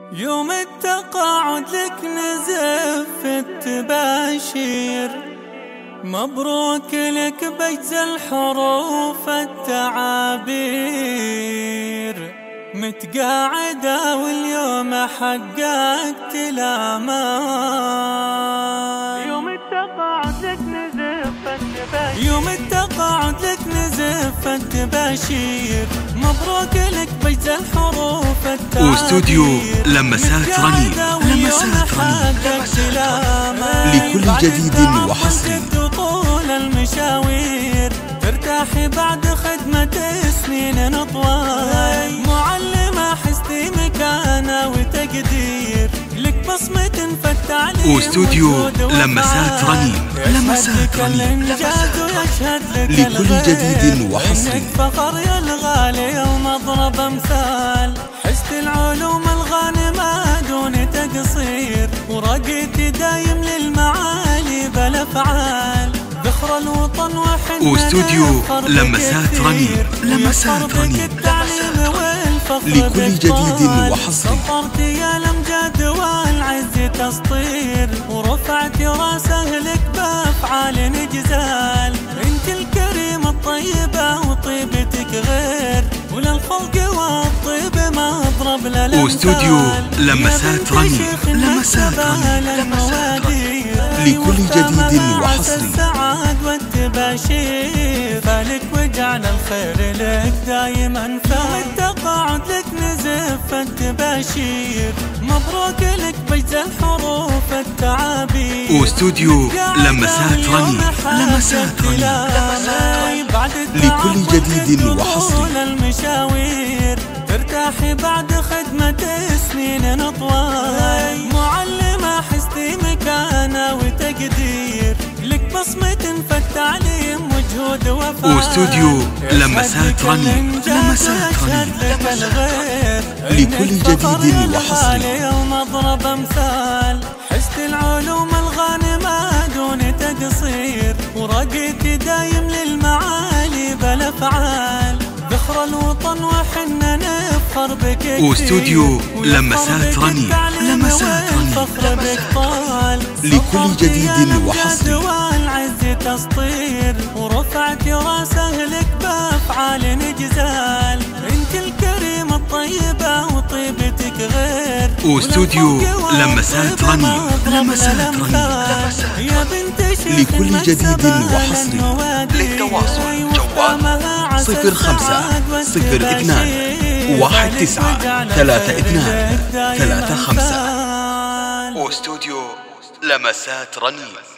يوم التقاعد لك نزف التباشير، مبروك لك بجز الحروف التعابير، متقاعدة واليوم حققت الآمال. يوم التقاعد لك نزف التباشير، يوم التقاعد لك نزف التباشير، مبروك لك بجز الحروف التعابير. واستوديو لمسات رنين، لمسات رنين لكل جديد وحصري. طول المشاوير ترتاحي بعد خدمة سنين طوال، معلمة حستي مكانة وتقدير، لك بصمة تنفت عليك. واستوديو لمسات رنين، لمسات رنين لكل جديد وحصري. فخر يا الغالي ومضرب امثال، حست العلوم الغانمة دون تقصير، ورقيتي دايم للمعالي بالافعال، ذخر الوطن وحنا. واستوديو لمسات رنين، لمسات رنين لكل جديد وحصري. صفرت يا الامجاد والعز تسطير، ورفعت راس اهلك بافعال نجزال، انت الكريمه الطيبه وطيبتك غير، وللخلق والطيب ما اضرب للامثال. واستوديو لمسات رنين، لمسات رنين لكل جديد وحصري. السعاد والتباشير، فالك وجعل الخير لك دايما فال. التقاعد لك نزف التباشير، مبروك لك بجز الحروف التعابير. واستوديو لمسات رنين، لمسات رنين لكل جديد وحصري. المشاوير ترتاحي بعد خدمة سنين طوال، معلمة حستي مكانة وتقدير، لك بصمة تنفت تعليم وجهود وفاء. واستوديو لمسات رنين، لمسات رنين لكل جديد وحصري. ومضرب امثال، حست العلوم الغانمة دون تقصير، ورقيتي دايم للمعالي بالافعال، ذخر الوطن وحنا نفخر بك. واستوديو لمسات رنين، لمسات رنين لكل جديد وحصري. والعز تسطير، ورفعت راس اهلك بافعال نجزال، انت الكريمه الطيبه وطيبتك غير. واستوديو لمسات رنين، لمسات رنين لكل جديد وحصري. للتواصل جوال 05-02-19-32-35. واستوديو لمسات رنين.